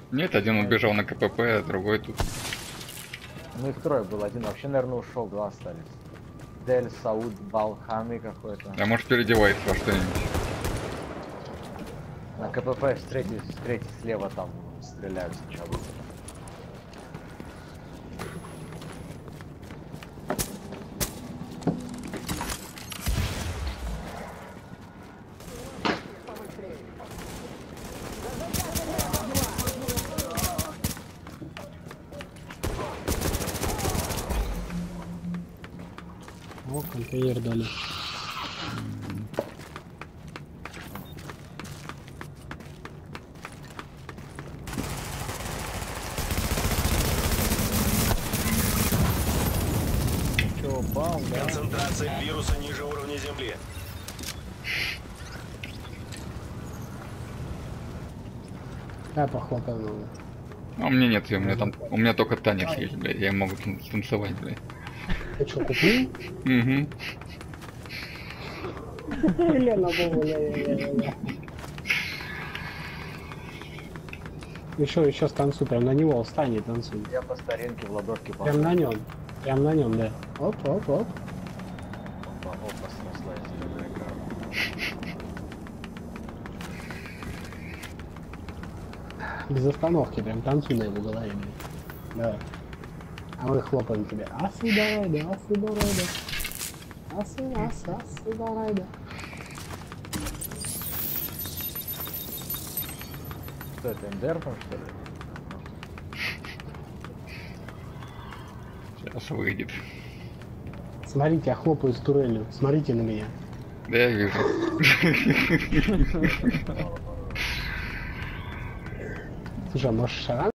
Нет, один убежал на КПП, а другой тут. Ну их трое было, один вообще, наверное, ушел, два остались. Дель Сауд Балхами какой-то. А может переодевается во что-нибудь. На КПП третий слева там стреляют сначала. О, контейнер дали. Чё, бам, да? Концентрация вируса ниже уровня Земли. Я похлопал его. А у меня нет, у меня там. У меня только танец есть, блядь. Я могу танцевать, блядь. Ты что, купил? Угу. Лена, ля-ля-ля-ля-ля. Еще станцуй, прям на него встань и танцуй. Я по старинке в ладошке Прям на нем. Прям на нем, да. Оп, оп, оп. Опа, снеслась эта игра. Без остановки, прям танцуй на его голове. Давай. А мы хлопаем тебе. Асу давай, да, асу давай, да. Асу давай, да. Что это, МДР там, что ли? Сейчас выйдет. Смотрите, я хлопаю с турелью. Смотрите на меня. Да я вижу. Слушай, а может шаран?